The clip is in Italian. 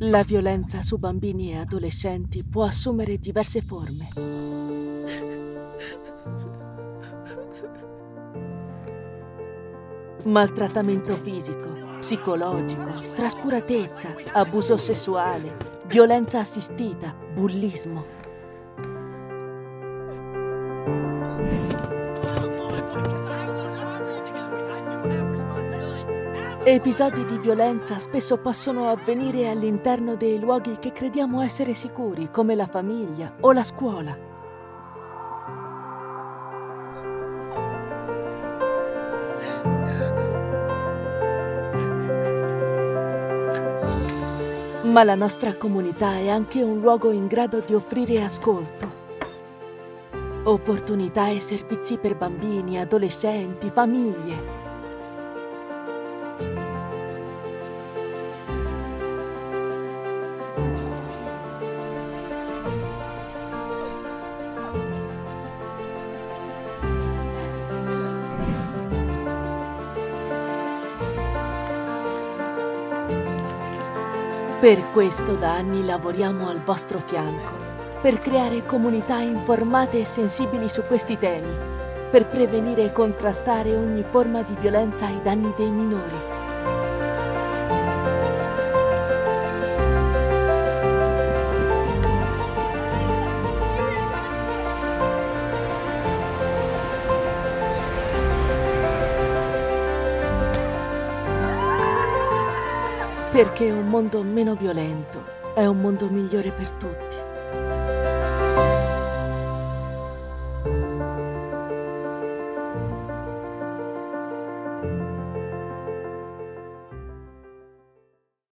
La violenza su bambini e adolescenti può assumere diverse forme. Maltrattamento fisico, psicologico, trascuratezza, abuso sessuale, violenza assistita, bullismo. Episodi di violenza spesso possono avvenire all'interno dei luoghi che crediamo essere sicuri, come la famiglia o la scuola. Ma la nostra comunità è anche un luogo in grado di offrire ascolto, opportunità e servizi per bambini, adolescenti, famiglie. Per questo da anni lavoriamo al vostro fianco, per creare comunità informate e sensibili su questi temi, per prevenire e contrastare ogni forma di violenza ai danni dei minori. Perché un mondo meno violento è un mondo migliore per tutti.